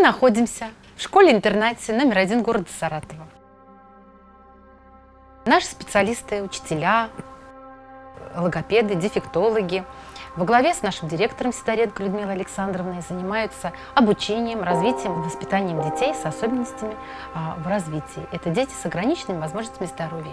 находимся в школе-интернате номер 1 города Саратова. Наши специалисты, учителя, логопеды, дефектологи во главе с нашим директором Сидоренко Людмилой Александровной занимаются обучением, развитием и воспитанием детей с особенностями в развитии. Это дети с ограниченными возможностями здоровья.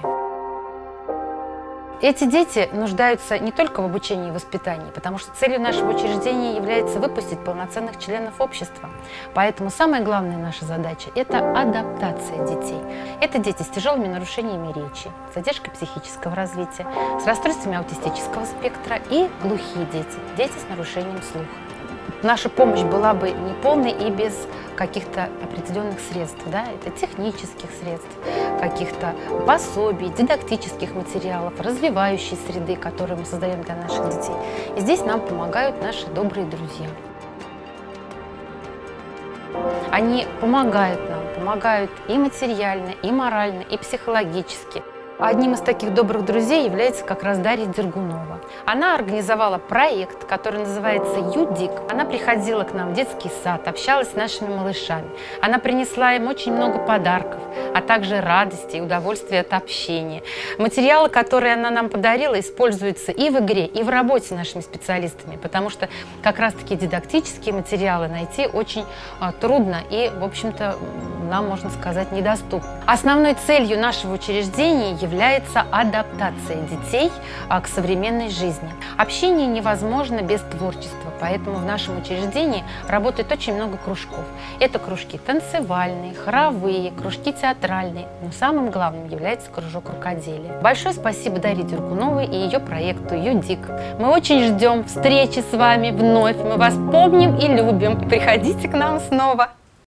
Эти дети нуждаются не только в обучении и воспитании, потому что целью нашего учреждения является выпустить полноценных членов общества. Поэтому самая главная наша задача – это адаптация детей. Это дети с тяжелыми нарушениями речи, с задержкой психического развития, с расстройствами аутистического спектра и глухие дети, дети с нарушением слуха. Наша помощь была бы неполной и без каких-то определенных средств. Да? Это технических средств, каких-то пособий, дидактических материалов, развивающей среды, которую мы создаем для наших детей. И здесь нам помогают наши добрые друзья. Они помогают нам, помогают и материально, и морально, и психологически. Одним из таких добрых друзей является как раз Дарья Дергунова. Она организовала проект, который называется «ЮДИК». Она приходила к нам в детский сад, общалась с нашими малышами. Она принесла им очень много подарков, а также радости и удовольствия от общения. Материалы, которые она нам подарила, используются и в игре, и в работе нашими специалистами, потому что как раз-таки дидактические материалы найти очень трудно и, в общем-то, нам, можно сказать, недоступно. Основной целью нашего учреждения является адаптация детей к современной жизни. Общение невозможно без творчества, поэтому в нашем учреждении работает очень много кружков. Это кружки танцевальные, хоровые, кружки театральные, но самым главным является кружок рукоделия. Большое спасибо Дарье Дергуновой и ее проекту «ЮДИК». Мы очень ждем встречи с вами вновь, мы вас помним и любим. Приходите к нам снова.